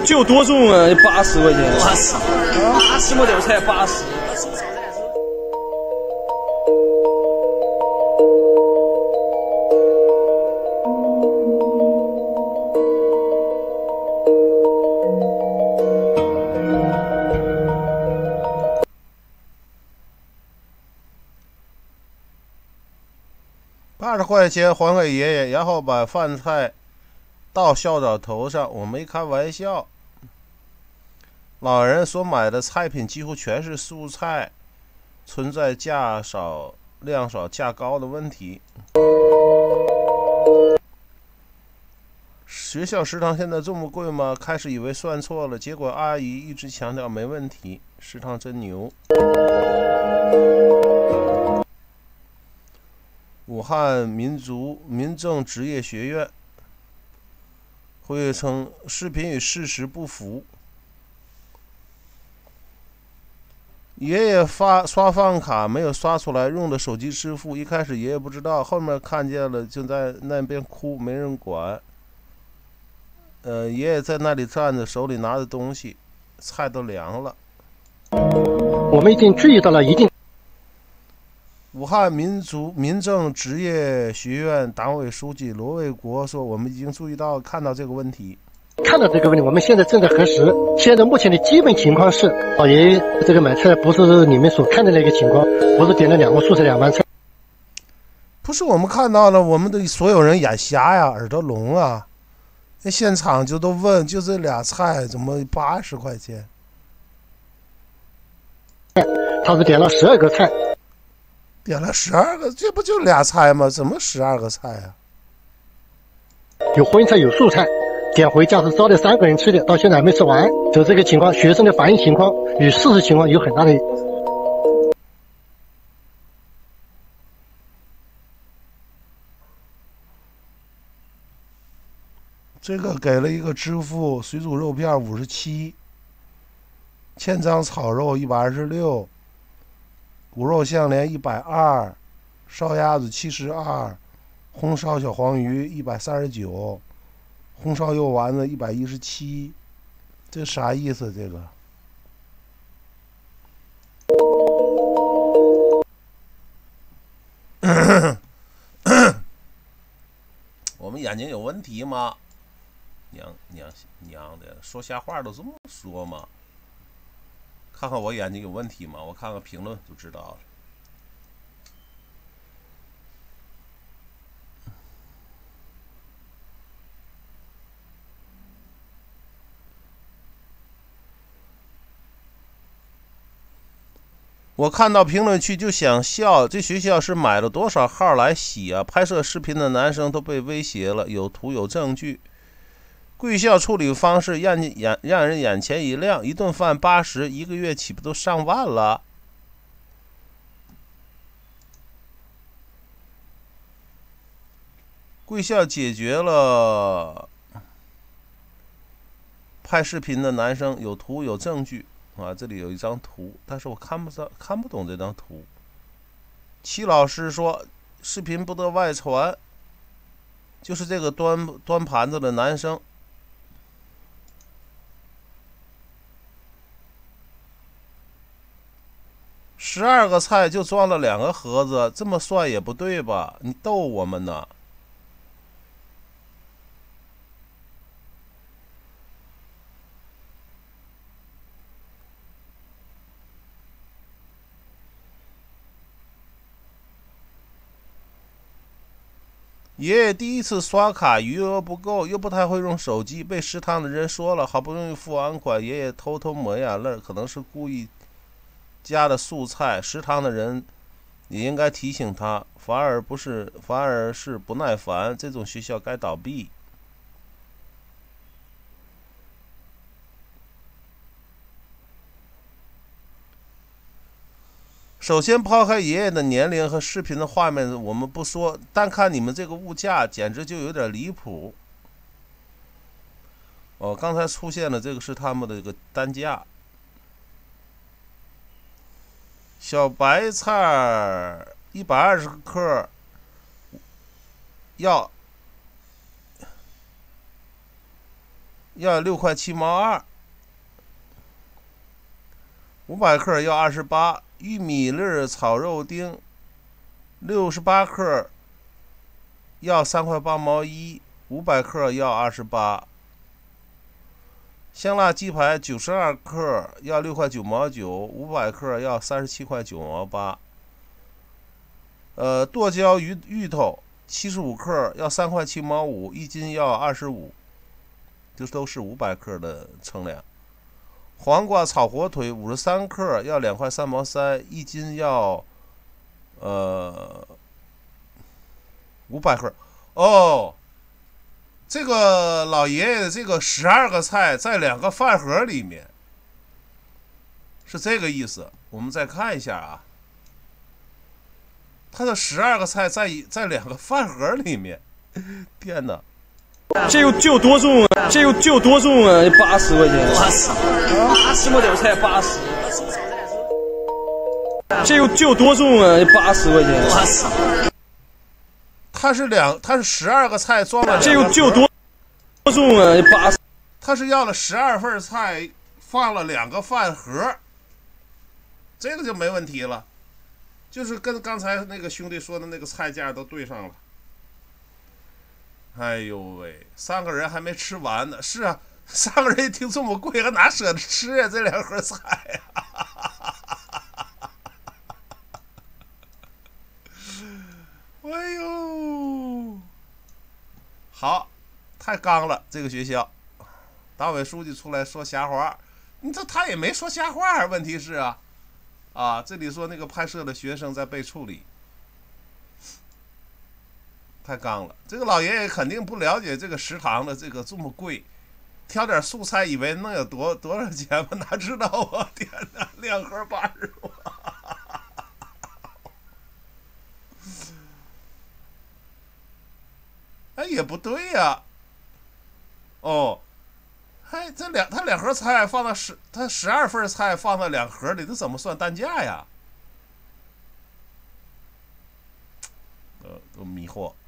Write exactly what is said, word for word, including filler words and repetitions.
这有多重啊？八十块钱， 八十， 八十么点儿才八十。 八十块钱还给爷爷，然后把饭菜到校长头上。我没开玩笑。老人所买的菜品几乎全是蔬菜，存在价少量少价高的问题。学校食堂现在这么贵吗？开始以为算错了，结果阿姨一直强调没问题，食堂真牛。武汉民族民政职业学院会称视频与事实不符。爷爷发刷饭卡没有刷出来，用的手机支付。一开始爷爷不知道，后面看见了，就在那边哭，没人管。呃，爷爷在那里站着，手里拿着东西，菜都凉了。 我们已经注意到了一定。 武汉民族民政职业学院党委书记罗卫国说：“我们已经注意到、看到这个问题， 看到这个问题，我们现在正在核实。现在目前的基本情况是，老爷爷这个买菜不是你们所看的那个情况，不是点了两个素菜两盘菜。 不是我们看到了，我们的所有人眼瞎呀，耳朵聋啊！那现场就都问，就这俩菜怎么八十块钱？ 他是点了十二个菜。” 点了十二个，这不就俩菜吗？怎么十二个菜啊？ 有荤菜有素菜，点回家是招待三个人吃的，到现在还没吃完。就这个情况，学生的反应情况与事实情况有很大的。 这个给了一个支付，水煮肉片五十七，千张炒肉一百二十六。骨肉相连一百二，烧鸭子七十二，红烧小黄鱼一百三十九，红烧肉丸子一百一十七，这啥意思？这个我们眼睛有问题吗？娘娘娘的，说瞎话都这么说吗？看看我眼睛有问题吗？我看看评论就知道了。我看到评论区就想笑，这学校是买了多少号来洗啊？拍摄视频的男生都被威胁了，有图有证据。贵校处理方式让眼让人眼前一亮，一顿饭八十，一个月岂不都上万了？贵校解决了拍视频的男生有图有证据啊，这里有一张图，但是我看不上看不懂这张图。齐老师说，视频不得外传，就是这个端端盘子的男生。十二个菜就装了两个盒子，这么算也不对吧？你逗我们呢？爷爷第一次刷卡，余额不够，又不太会用手机，被食堂的人说了，好不容易付完款，爷爷偷偷抹眼泪，可能是故意加的素菜，食堂的人也应该提醒他，反而不是，反而是不耐烦。这种学校该倒闭。首先抛开爷爷的年龄和视频的画面我们不说，单看你们这个物价简直就有点离谱。哦，刚才出现了，这个是他们的这个单价。小白菜一百二十克，要要六块七毛二，五百克要二十八。玉米粒炒肉丁六十八克要三块八毛一，五百克要二十八。香辣鸡排九十二克要六块九毛九，五百克要三十七块九毛八。呃，剁椒鱼芋头七十五克要三块七毛五，一斤要二十五，这都是五百克的称量。黄瓜炒火腿五十三克要两块三毛三，一斤要呃五百克。哦，这个老爷爷的这个十二个菜在两个饭盒里面，是这个意思。我们再看一下啊，他的十二个菜在在两个饭盒里面，天哪！ 这有这有多重啊？这有这有多重啊？八十块钱，八十，八十么点菜八十。这有这有多重啊？八十块钱，八十。 它是两，它是十二个菜装了。 这有这有多多重啊？八十。 他是要了十二份菜，放了两个饭盒，这个就没问题了，就是跟刚才那个兄弟说的那个菜价都对上了。哎呦喂，三个人还没吃完呢。是啊，三个人一听这么贵，还哪舍得吃呀？这两盒菜呀、啊！哎呦，好，太刚了，这个学校，党委书记出来说瞎话，你这他也没说瞎话，问题是啊，啊，这里说那个拍摄的学生在被处理。太刚了，这个老爷爷肯定不了解这个食堂的这个这么贵，挑点素菜以为能有多多少钱吗？哪知道啊！天哪，两盒八十多，哎也不对呀、啊。哦，嗨，这两他两盒菜放到十，他十二份菜放到两盒里，这怎么算单价呀？呃，都迷惑。